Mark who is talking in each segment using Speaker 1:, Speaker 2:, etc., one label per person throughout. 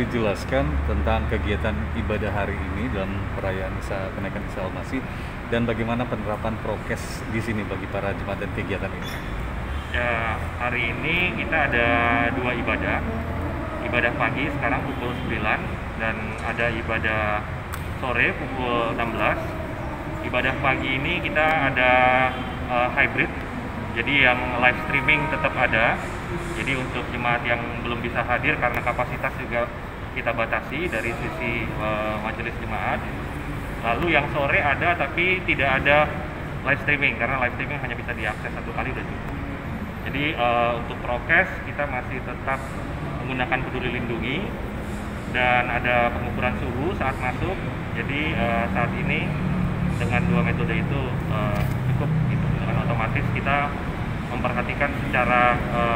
Speaker 1: dijelaskan tentang kegiatan ibadah hari ini dalam perayaan kenaikan Isa Al-Masih dan bagaimana penerapan prokes di sini bagi para jemaat dan kegiatan ini?
Speaker 2: Ya, hari ini kita ada dua ibadah. Ibadah pagi sekarang pukul 9 dan ada ibadah sore pukul 16. Ibadah pagi ini kita ada hybrid. Jadi yang live streaming tetap ada. Jadi untuk jemaat yang belum bisa hadir karena kapasitas juga kita batasi dari sisi majelis jemaat. Lalu yang sore ada tapi tidak ada live streaming karena live streaming hanya bisa diakses satu kali udah cukup. Jadi untuk prokes kita masih tetap menggunakan Peduli Lindungi dan ada pengukuran suhu saat masuk. Jadi saat ini dengan dua metode itu cukup gitu. Dengan otomatis kita memperhatikan secara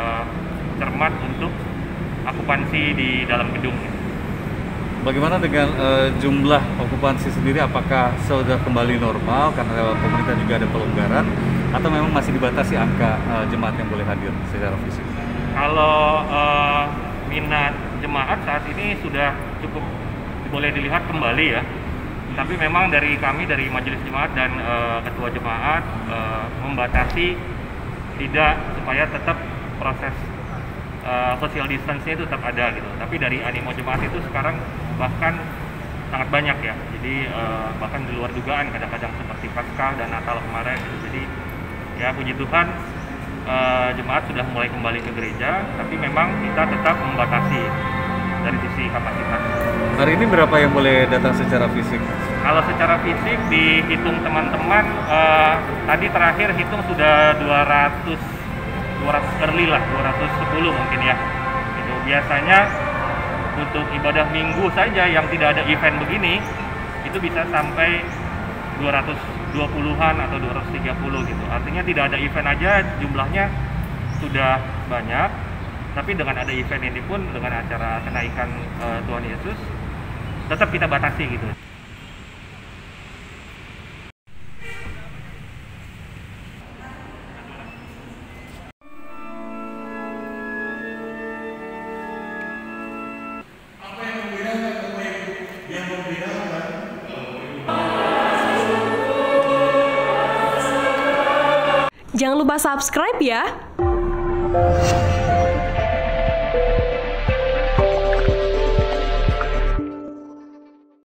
Speaker 2: cermat untuk okupansi di dalam gedung.
Speaker 1: Bagaimana dengan jumlah okupansi sendiri? Apakah sudah kembali normal karena pemerintah juga ada pelonggaran, atau memang masih dibatasi angka jemaat yang boleh hadir secara fisik?
Speaker 2: Kalau minat jemaat saat ini sudah cukup boleh dilihat kembali ya. Tapi memang dari kami, dari majelis jemaat dan ketua jemaat membatasi tidak supaya tetap proses social distance-nya itu tetap ada gitu. Tapi dari animo jemaat itu sekarang bahkan sangat banyak ya. Jadi bahkan di luar dugaan kadang-kadang seperti Paskah dan Natal kemarin gitu. Jadi ya puji Tuhan jemaat sudah mulai kembali ke gereja, tapi memang kita tetap membatasi dari sisi kapasitas.
Speaker 1: Hari ini berapa yang boleh datang secara fisik?
Speaker 2: Kalau secara fisik dihitung teman-teman, tadi terakhir hitung sudah 200 early lah, 210 mungkin ya. Itu biasanya untuk ibadah minggu saja yang tidak ada event begini, itu bisa sampai 220-an atau 230 gitu. Artinya tidak ada event aja jumlahnya sudah banyak. Tapi dengan ada event ini pun, dengan acara kenaikan Tuhan Yesus, tetap kita batasi gitu.
Speaker 3: Jangan lupa subscribe ya.